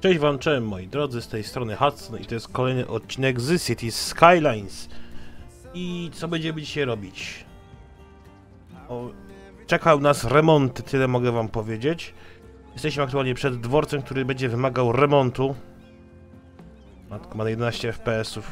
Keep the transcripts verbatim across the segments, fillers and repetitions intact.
Cześć wam, cześć moi drodzy, z tej strony Hudson i to jest kolejny odcinek z Cities Skylines. I co będziemy dzisiaj robić? O, czekał nas remont, tyle mogę wam powiedzieć. Jesteśmy aktualnie przed dworcem, który będzie wymagał remontu. Matko, ma jedenaście F P S ów.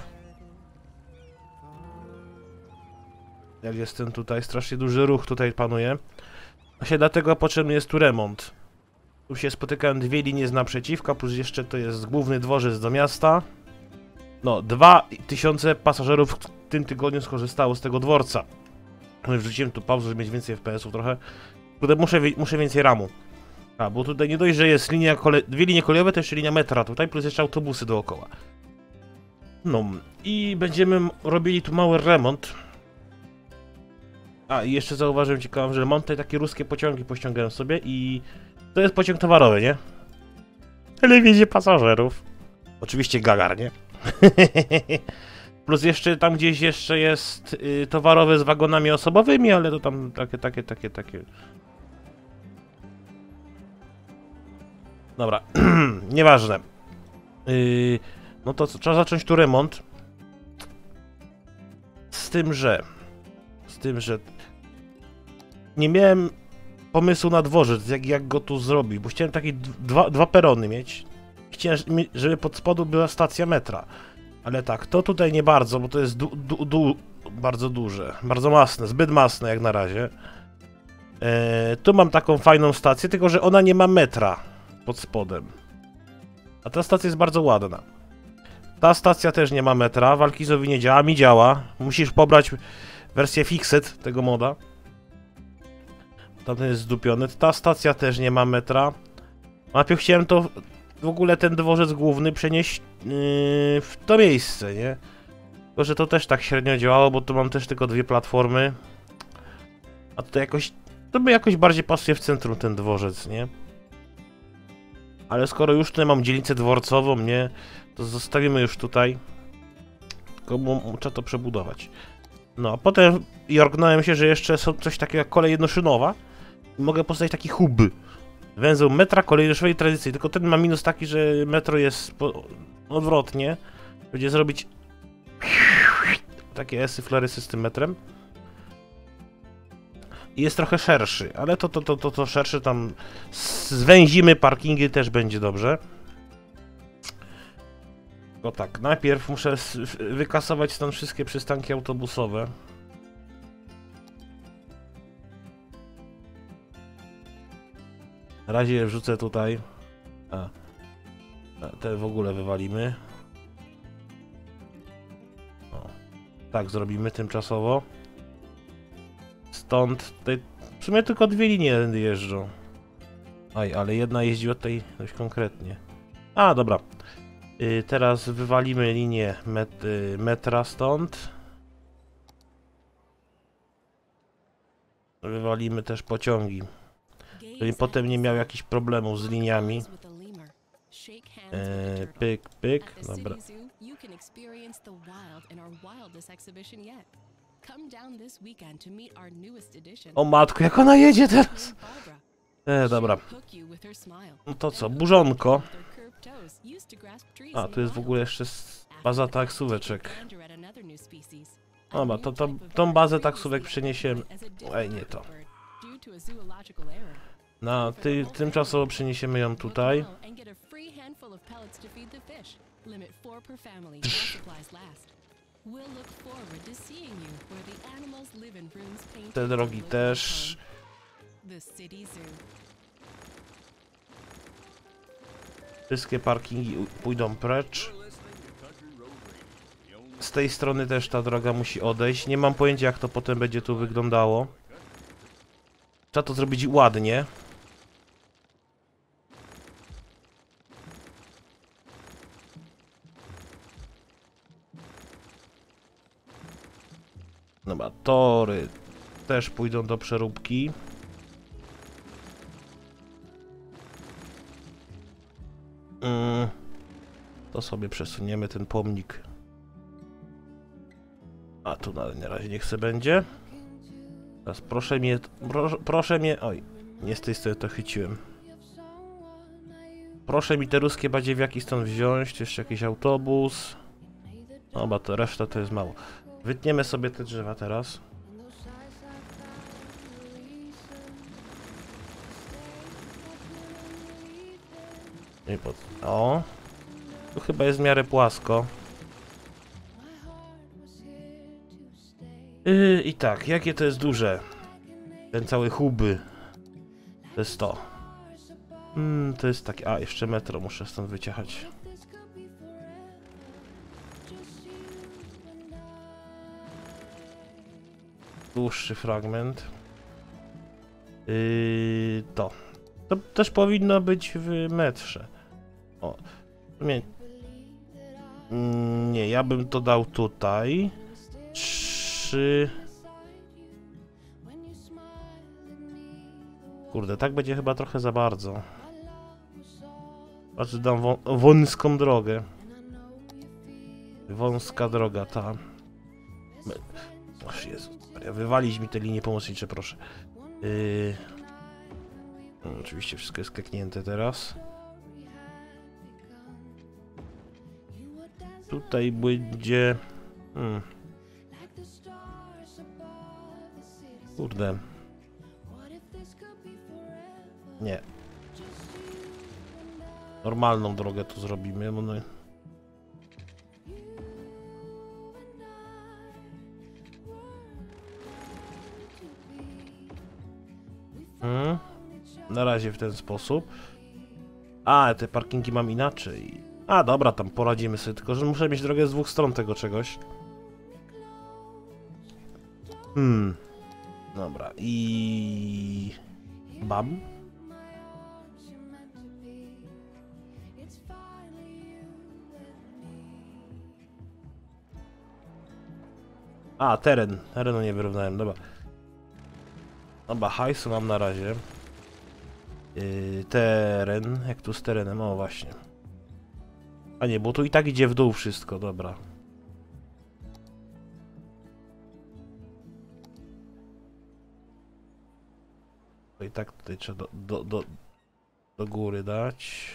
Jak jestem tutaj, strasznie duży ruch tutaj panuje. Właśnie dlatego potrzebny jest tu remont. Tu się spotykają dwie linie z naprzeciwka, plus jeszcze to jest główny dworzec do miasta. No, dwa tysiące pasażerów w tym tygodniu skorzystało z tego dworca. Wrzuciłem tu pauzę, żeby mieć więcej F P S ów trochę. Tutaj muszę, muszę więcej ramu. A, bo tutaj nie dość, że jest linia kole... dwie linie kolejowe, to jeszcze linia metra tutaj, plus jeszcze autobusy dookoła. No, i będziemy robili tu mały remont. A, i jeszcze zauważyłem ciekawą, że mam tutaj takie ruskie pociągi, pościągałem sobie i... To jest pociąg towarowy, nie? Ale wiedzie pasażerów. Oczywiście Gagar, nie? Plus jeszcze tam gdzieś jeszcze jest y, towarowy z wagonami osobowymi, ale to tam takie, takie, takie, takie... Dobra, nieważne. Yy, no to co, trzeba zacząć tu remont. Z tym, że... Z tym, że... Nie miałem pomysłu na dworzec, jak, jak go tu zrobić, bo chciałem takie dwa, dwa perony mieć. Chciałem, żeby pod spodu była stacja metra. Ale tak, to tutaj nie bardzo, bo to jest du, du, du, bardzo duże, bardzo masne, zbyt masne jak na razie. Eee, tu mam taką fajną stację, tylko że ona nie ma metra pod spodem. A ta stacja jest bardzo ładna. Ta stacja też nie ma metra, Walkizowi nie działa, mi działa. Musisz pobrać wersję Fixed tego moda. Tamten jest zdupiony. Ta stacja też nie ma metra. Najpierw chciałem to, w ogóle ten dworzec główny przenieść yy, w to miejsce, nie? Tylko, że to też tak średnio działało, bo tu mam też tylko dwie platformy. A tutaj jakoś, to by jakoś bardziej pasuje w centrum ten dworzec, nie? Ale skoro już tutaj mam dzielnicę dworcową, nie? To zostawimy już tutaj. Tylko trzeba to przebudować. No, a potem jorgnąłem się, że jeszcze są coś takiego jak kolej jednoszynowa. I mogę postawić taki hub. Węzeł metra, kolei jednoszynowej tradycyjnej. Tylko ten ma minus taki, że metro jest po... odwrotnie. Będzie zrobić takie esy, flarysy z tym metrem. I jest trochę szerszy, ale to, to, to, to, to szerszy tam... Zwęzimy parkingi, też będzie dobrze. No tak, najpierw muszę wykasować stąd wszystkie przystanki autobusowe. Na razie je wrzucę tutaj. A, te w ogóle wywalimy. O, tak zrobimy tymczasowo. Stąd tutaj w sumie tylko dwie linie jeżdżą. Aj, ale jedna jeździła tutaj dość konkretnie. A, dobra. Yy, teraz wywalimy linię met, yy, metra stąd. Wywalimy też pociągi, żeby potem nie miał jakichś problemów z liniami. Yy, pyk, pyk, dobra. O matko, jak ona jedzie teraz! E, dobra. No to co, burzonko. A, tu jest w ogóle jeszcze baza taksóweczek. Dobra, to, to tą bazę taksówek przeniesiemy. Ej, nie to. Na ty, tymczasowo przeniesiemy ją tutaj. Te drogi też. Wszystkie parkingi pójdą precz. Z tej strony też ta droga musi odejść. Nie mam pojęcia, jak to potem będzie tu wyglądało. Trzeba to zrobić ładnie. Dobra, tory też pójdą do przeróbki. Mm, to sobie przesuniemy ten pomnik. A tu na, na razie niech se będzie. Teraz proszę mnie, proszę, proszę mnie, oj, nie z tej strony to chyciłem. Proszę mi te ruskie badziewiaki stąd wziąć, jeszcze jakiś autobus. Dobra, to reszta to jest mało. Wytniemy sobie te drzewa teraz. I pod... O! Tu chyba jest w miarę płasko. Yy, I tak, jakie to jest duże? Ten cały huby. To jest to. Hmm, to jest takie... A, jeszcze metro muszę stąd wyciechać. Dłuższy fragment. Yy, to. To też powinno być w metrze. O. Nie. Nie, ja bym to dał tutaj. Trzy... Kurde, tak będzie chyba trochę za bardzo. Znaczy dam wą wąską drogę. Wąska droga, ta. Ach, Jezu, wywalić mi te linie pomocnicze, proszę. Yy... No, oczywiście wszystko jest kliknięte teraz. Tutaj będzie... Hmm. Kurde. Nie. Normalną drogę tu zrobimy. No... Hmm. Na razie w ten sposób. A, te parkingi mam inaczej. A, dobra, tam poradzimy sobie, tylko że muszę mieć drogę z dwóch stron tego czegoś. Hmm. Dobra, i... Bam. A, teren. Terenu nie wyrównałem, dobra. Dobra, hajsu mam na razie. Yy, teren. Jak tu z terenem? O, właśnie. A nie, bo tu i tak idzie w dół wszystko, dobra. To i tak tutaj trzeba do, do, do, do góry dać.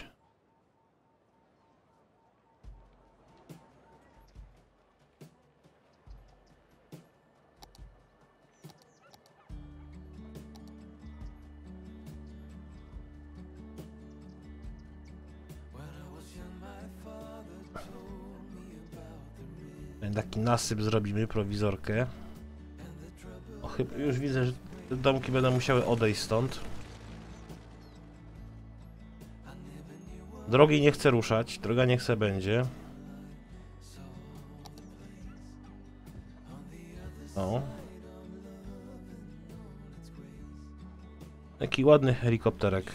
Taki nasyp zrobimy, prowizorkę. O, chyba już widzę, że te domki będą musiały odejść stąd. Drogi nie chcę ruszać, droga nie chce będzie. O. Jaki ładny helikopterek.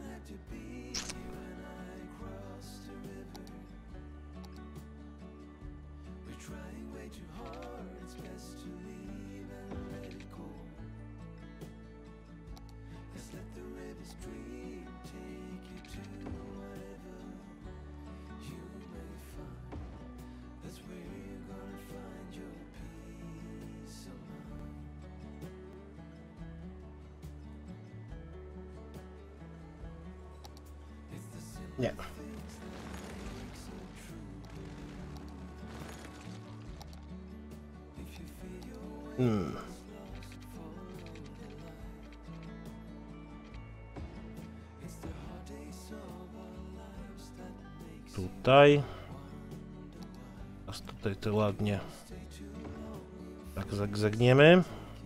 Nie. Hmm. Tutaj. Teraz tutaj to ładnie. Tak zagniemy.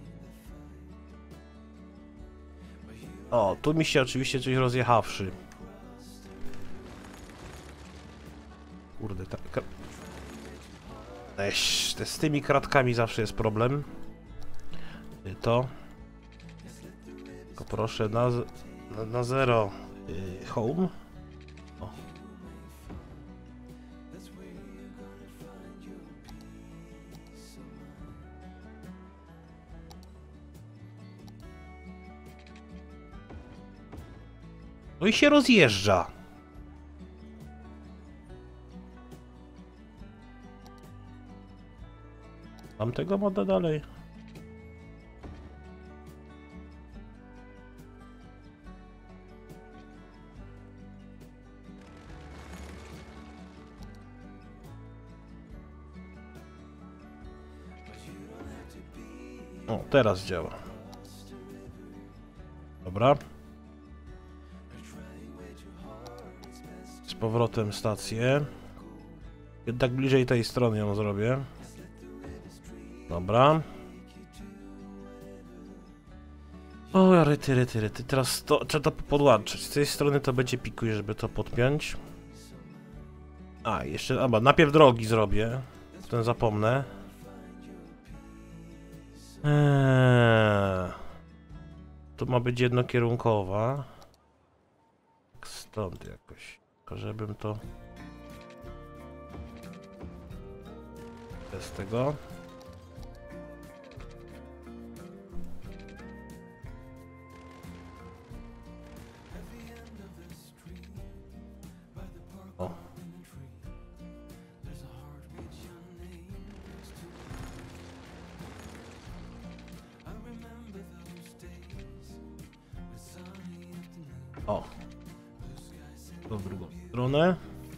O, tu mi się oczywiście coś rozjechawszy. Kurde, tak. Eś, z tymi kratkami zawsze jest problem. To. Tylko proszę na, na, na zero. Yy, home. O. No i się rozjeżdża. Mam tego moda dalej. O, teraz działa. Dobra. Z powrotem stację. Jednak bliżej tej strony ją zrobię. Dobra. O, ryty, ryty, ryty. Teraz to trzeba to podłączyć. Z tej strony to będzie pikuj, żeby to podpiąć. A, jeszcze, a, najpierw drogi zrobię. Potem zapomnę. Eee. To ma być jednokierunkowa. Stąd jakoś. Tylko żebym to... Bez tego. O. O. To w drugą stronę.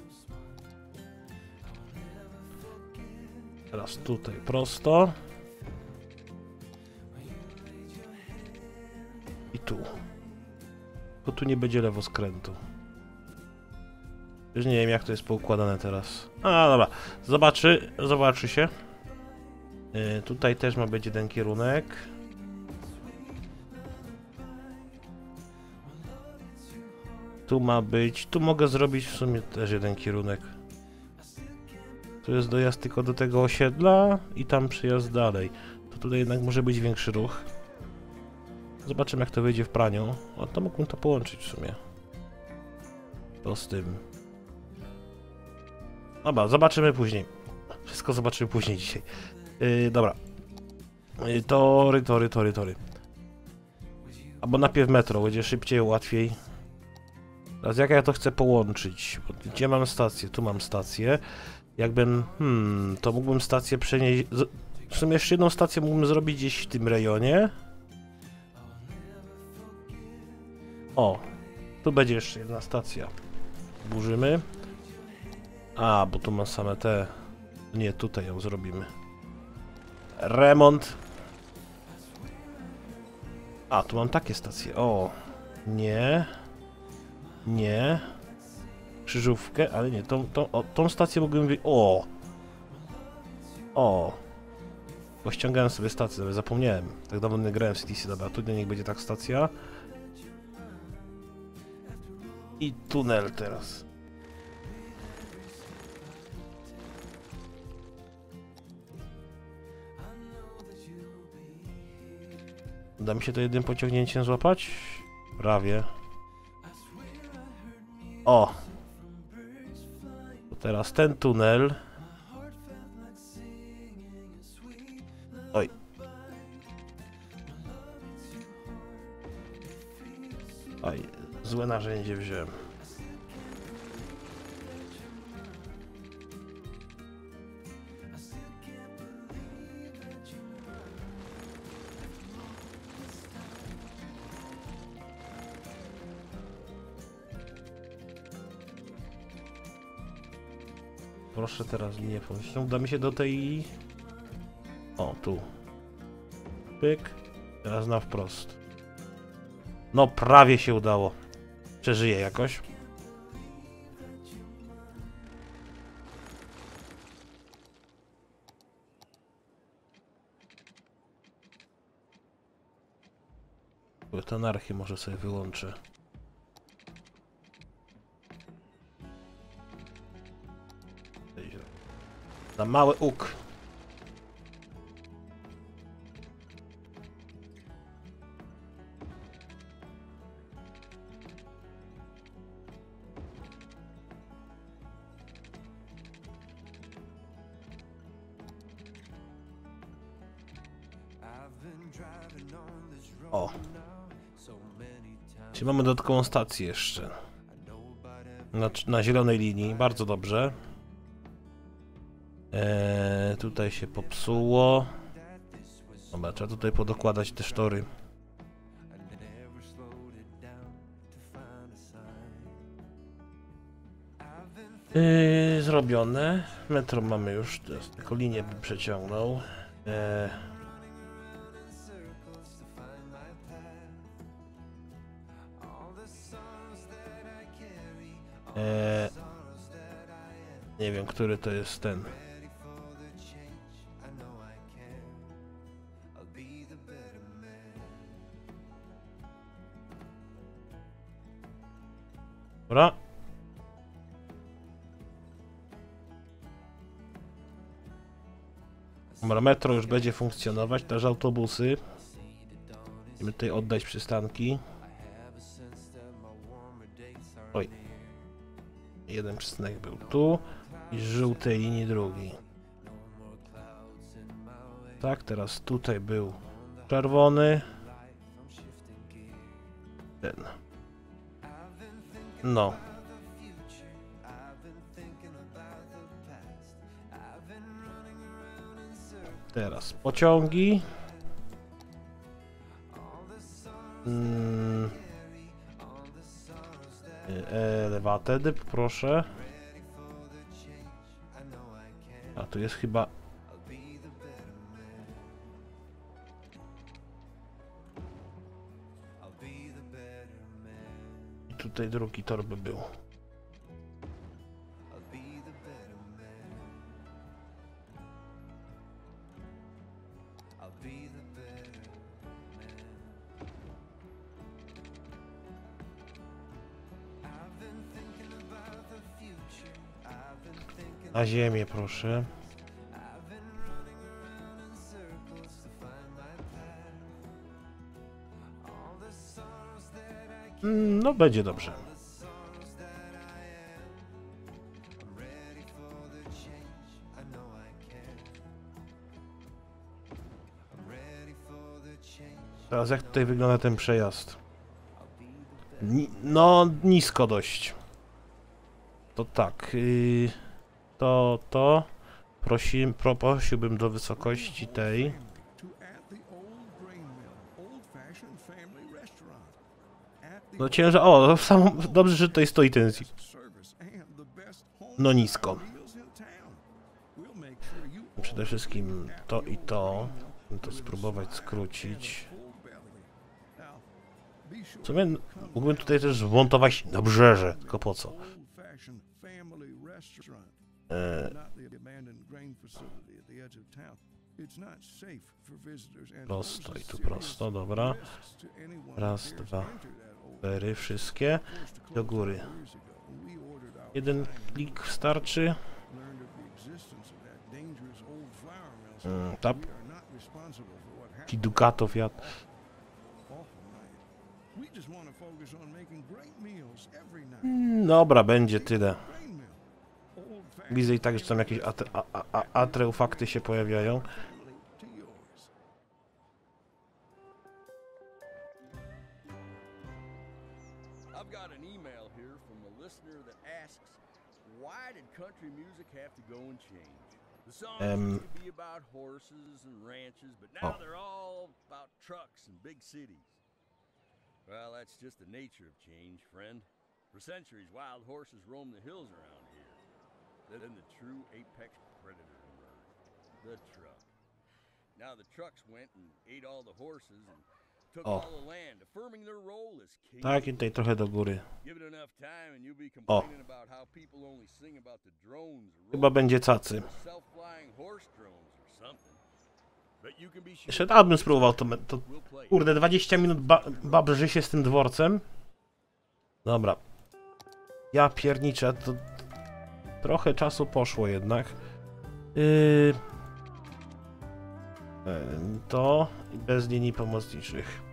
Teraz tutaj prosto. I tu. Bo tu nie będzie lewoskrętu. Już nie wiem, jak to jest poukładane teraz. A, dobra. Zobaczy, zobaczy się. Yy, tutaj też ma być jeden kierunek. Tu ma być... Tu mogę zrobić w sumie też jeden kierunek. Tu jest dojazd tylko do tego osiedla i tam przyjazd dalej. To tutaj jednak może być większy ruch. Zobaczymy, jak to wyjdzie w praniu. O, to mógłbym to połączyć w sumie. To z tym. Dobra, zobaczymy później. Wszystko zobaczymy później dzisiaj. Yy, dobra. Yy, tory, tory, tory, tory. Albo najpierw metro, będzie szybciej, łatwiej. Teraz jak ja to chcę połączyć? Gdzie mam stację? Tu mam stację. Jakbym... Hmm... To mógłbym stację przenieść... W sumie jeszcze jedną stację mógłbym zrobić gdzieś w tym rejonie. O! Tu będzie jeszcze jedna stacja. Burzymy. A, bo tu mam same te... Nie, tutaj ją zrobimy. Remont. A, tu mam takie stacje. O! Nie. Nie. Krzyżówkę, ale nie, tą, tą, o, tą stację mógłbym wy... O! O! Bo ściągałem sobie stację, ale zapomniałem. Tak dawno nie grałem w C T C, dobra, tu niech będzie tak stacja. I tunel teraz. Uda mi się to jednym pociągnięciem złapać? Prawie. O! To teraz ten tunel. Oj. Oj, złe narzędzie wziąłem. Proszę teraz nie pomyśleć. Uda mi się do tej... O, tu. Pyk. Teraz na wprost. No, prawie się udało. Przeżyję jakoś. Tę anarchię może sobie wyłączę. Na mały łuk. O. Czyli mamy dodatkową stację jeszcze. Na, na zielonej linii, bardzo dobrze. Eee, tutaj się popsuło. Dobra, trzeba tutaj podokładać te sztory. Eee, zrobione. Metro mamy już, teraz tylko linię bym przeciągnął. Eee, Eee, nie wiem, który to jest ten. Dobra. Dobra, metro już będzie funkcjonować, też autobusy. Musimy tutaj oddać przystanki. Oj. Jeden przystanek był tu i z żółtej linii drugi. Tak, teraz tutaj był czerwony. Ten. No. Teraz pociągi. Mm. Elevated, proszę. A tu jest chyba... I tutaj drugi tor by był. Na ziemię, proszę. No, będzie dobrze. Teraz jak tutaj wygląda ten przejazd? Ni no, nisko dość. To tak. Yy... To, to prosi, pro, prosiłbym do wysokości tej. No ciężar, o, sam, dobrze, że tutaj stoi ten zik. No nisko. Przede wszystkim to i to. To spróbować skrócić. W sumie mógłbym tutaj też wmontować nabrzeże, tylko po co? Prosto i tu prosto, dobra. Raz, dwa, cztery, wszystkie. Do góry. Jeden klik starczy. Mm, tap. Ki Ducato Fiat. Mm, dobra, będzie tyle. Widzę i tak, że tam jakieś atre, a, a, a, atreufakty się pojawiają. Um, o. Well, that's just the nature of change, friend. For centuries, wild horses roamed the hills around here. Then the true apex predator emerged, the truck. Now the trucks went and ate all the horses and took O. all the land, affirming their role as king. Tak, i tutaj trochę do góry. Give it enough time and you'll be complaining about how people only sing about the drones. Chyba będzie cacy. Self-flying horse drones or something. But you can be sure. Jeszcze raz bym spróbował to, to... Kurde, dwadzieścia minut ba babrzy się z tym dworcem. Dobra. Ja pierniczę, to... Trochę czasu poszło jednak. Yy... To i bez linii pomocniczych.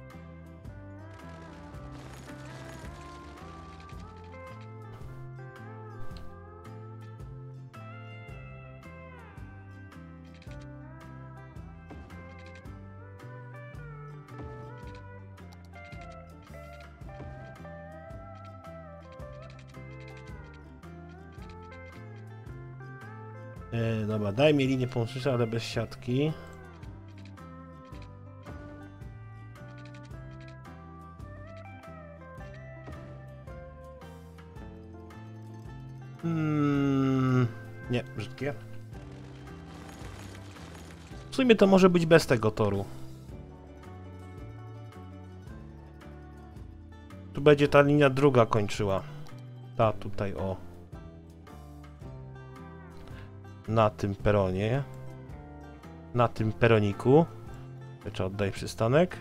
Yy, dobra, daj mi linię pomocniczą, ale bez siatki. Hmm, nie, brzydkie. W sumie to może być bez tego toru. Tu będzie ta linia druga kończyła. Ta tutaj, o. Na tym peronie. Na tym peroniku. Trzeba oddać przystanek.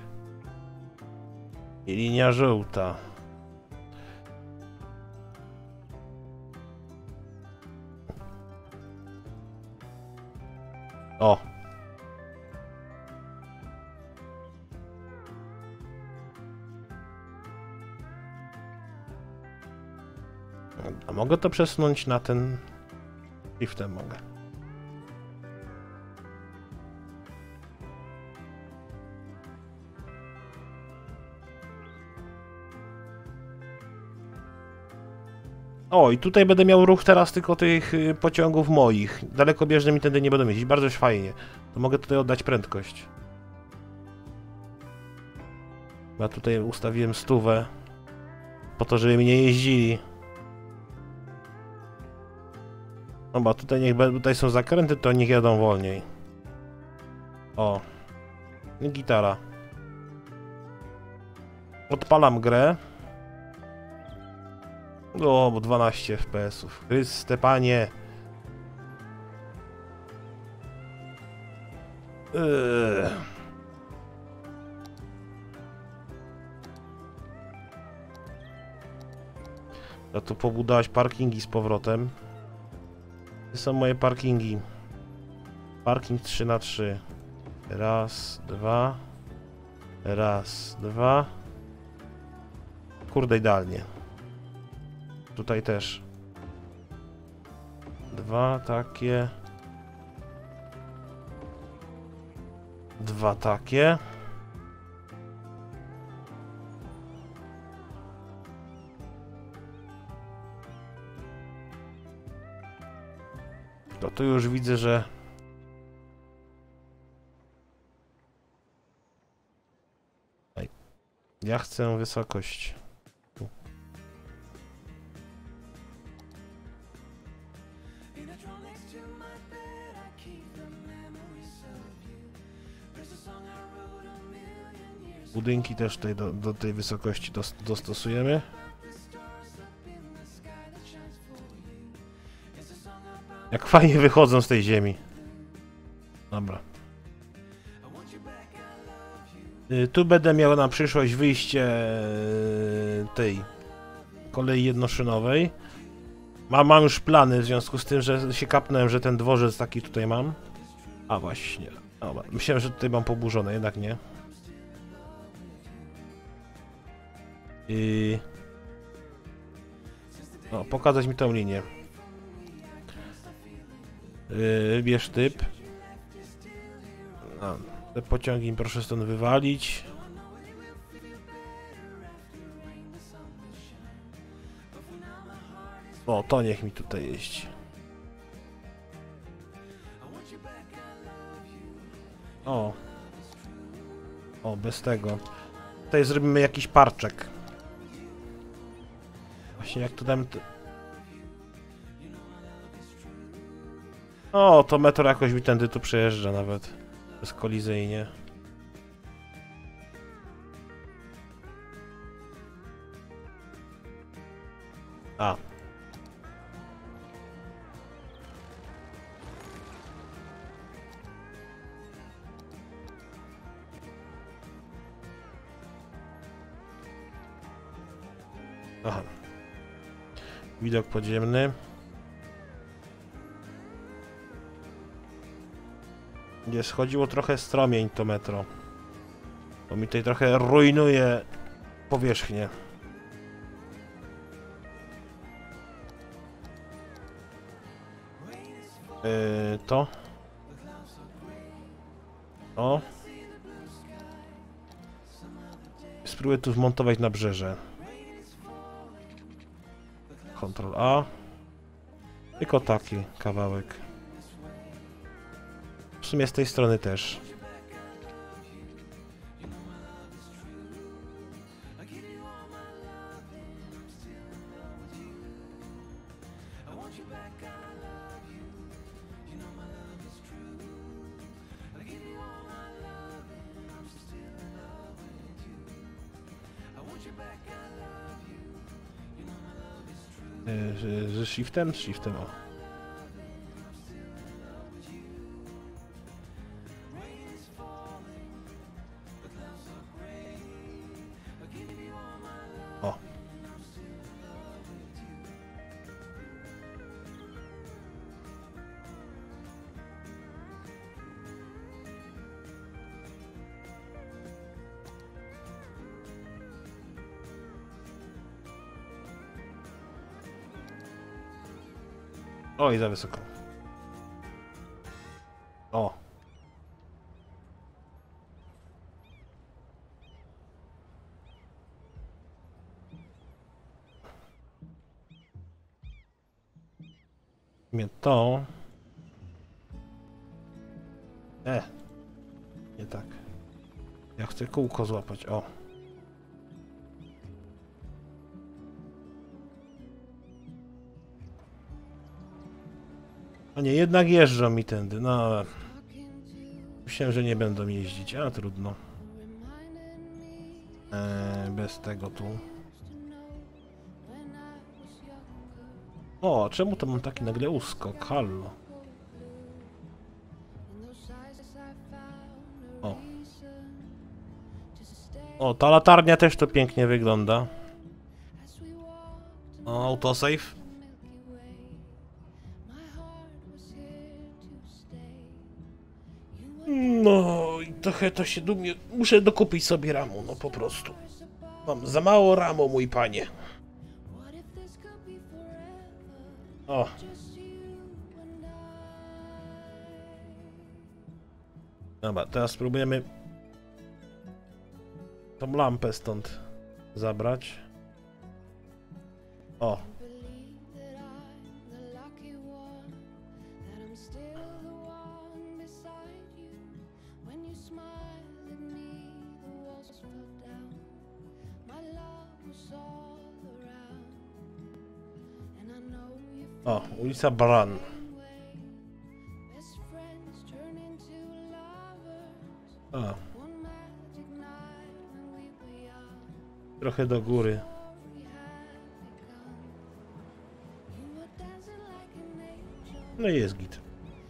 I linia żółta. O. A mogę to przesunąć na ten... Shiftem mogę. O, i tutaj będę miał ruch teraz tylko tych y, pociągów moich. Dalekobieżne mi tędy nie będą jeździć. Bardzo fajnie. To mogę tutaj oddać prędkość. Ja tutaj ustawiłem stówę. Po to, żeby mi nie jeździli. No bo tutaj niech tutaj są zakręty, to niech jadą wolniej. O. I gitara. Odpalam grę. O, bo dwanaście F P S ów. Chryste panie. Eee. No to pobudować parkingi z powrotem. Gdzie są moje parkingi? Parking trzy na trzy. Raz, dwa. Raz, dwa. Kurde, idealnie. Tutaj też. Dwa takie. Dwa takie. No to już widzę, że... Ja chcę wysokość. Tu. Budynki też tutaj do, do tej wysokości dos, dostosujemy. Jak fajnie wychodzą z tej ziemi. Dobra. Y, tu będę miał na przyszłość wyjście tej kolei jednoszynowej. Mam, mam już plany w związku z tym, że się kapnąłem, że ten dworzec taki tutaj mam. A właśnie. Dobra. Myślałem, że tutaj mam poburzone, jednak nie. I... No, pokazać mi tą linię. Yy, bierz typ. No, te pociągi proszę stąd wywalić. O, to niech mi tutaj jeździ. O. O, bez tego. Tutaj zrobimy jakiś parczek. Właśnie jak to dam... O, to metro jakoś mi tędy tu przejeżdża nawet. Bezkolizyjnie. A. Aha. Widok podziemny. Gdzie schodziło trochę stromień to metro. To mi tutaj trochę rujnuje powierzchnię. Yy, to. O. Spróbuję tu wmontować nabrzeże. Ctrl A. Tylko taki kawałek. W sumie z tej strony też. E, że, że shiftem? Shiftem, o. O. Oj, za wysoko. O. Mnie to. E. Nie tak. Ja chcę kółko złapać, o. A nie, jednak jeżdżą mi tędy, no. Myślałem, że nie będą jeździć, a trudno. Eee, bez tego tu. O, czemu to mam taki nagle uskok? Hallo. O. O, ta latarnia też to pięknie wygląda. O, autosave. No i trochę to się dumie. Muszę dokupić sobie ramu, no po prostu. Mam za mało ramu, mój panie. O. Dobra, teraz spróbujemy tą lampę stąd zabrać. O. O, ulica Bran. O. Trochę do góry. No i jest git.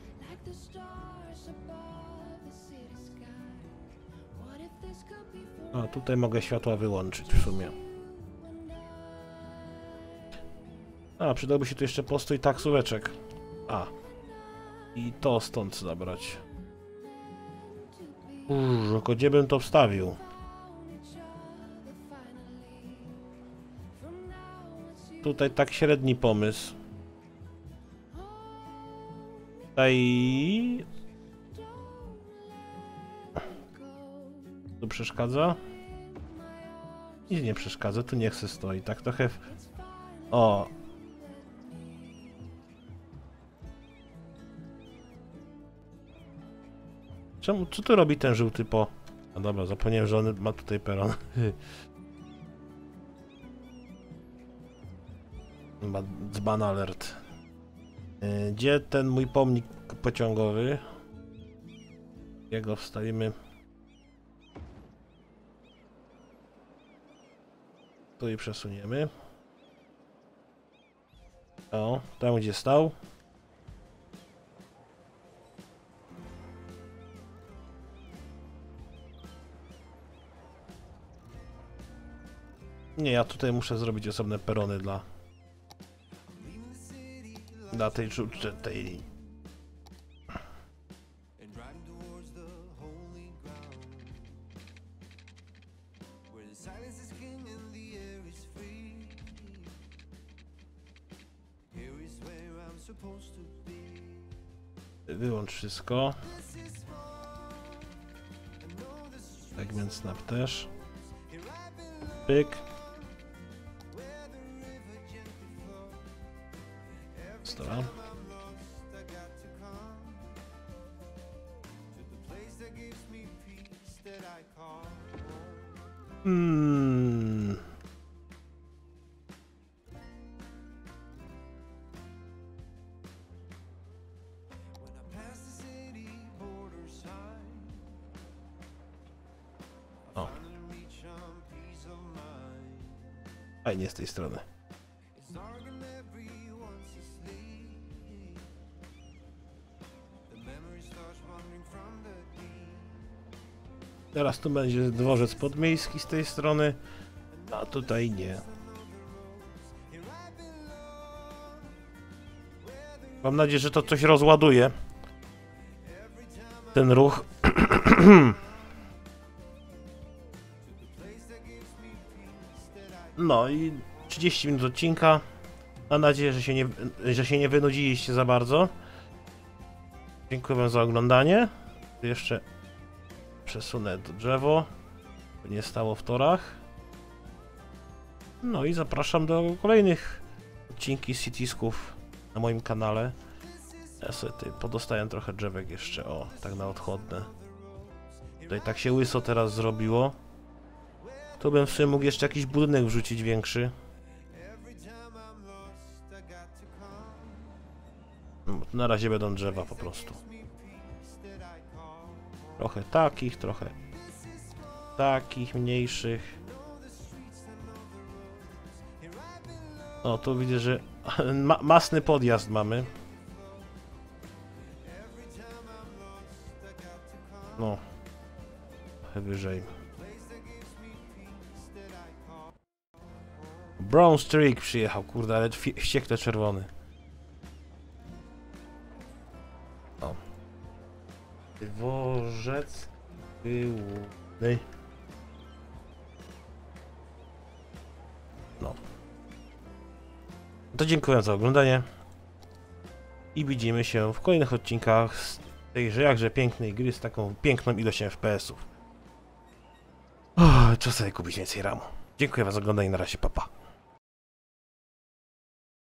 A tutaj mogę światła wyłączyć w sumie. A, przydałby się tu jeszcze postój taksóweczek. A. I to stąd zabrać. Uuu, tylko gdzie bym to wstawił? Tutaj tak średni pomysł. Tutaj... Tu przeszkadza? Nic nie przeszkadza, tu niech se stoi. Tak trochę... W... O! Czemu, co tu robi ten żółty po... No dobra, zapomniałem, że on ma tutaj peron. Ma dzban alert. Gdzie ten mój pomnik pociągowy? Jego wstawimy. Tu i przesuniemy. O, tam gdzie stał. Nie, ja tutaj muszę zrobić osobne perony dla... Dla tej żółtej, tej... Wyłącz wszystko. Segment snap też. Pyk. Dobra. Hmm. O. Fajnie z tej strony. Teraz tu będzie dworzec podmiejski z tej strony, a tutaj nie. Mam nadzieję, że to coś rozładuje. Ten ruch. No i trzydzieści minut odcinka. Mam nadzieję, że się nie, że się nie wynudziliście za bardzo. Dziękuję wam za oglądanie. Jeszcze przesunę to drzewo, by nie stało w torach. No i zapraszam do kolejnych odcinki Citysków na moim kanale. Ja sobie tutaj podostaję trochę drzewek jeszcze, o, tak na odchodne. Tutaj tak się łyso teraz zrobiło. Tu bym w sumie mógł jeszcze jakiś budynek wrzucić większy. No, na razie będą drzewa po prostu. Trochę takich, trochę takich mniejszych. O, tu widzę, że ma masny podjazd mamy. No, trochę wyżej. Brown Streak przyjechał, kurde, ale wściekle czerwony. O. Dworzec główny. No. To dziękuję za oglądanie. I widzimy się w kolejnych odcinkach z tejże jakże pięknej gry z taką piękną ilością F P S ów. Trzeba sobie kupić więcej ramu. Dziękuję za oglądanie, na razie, pa pa.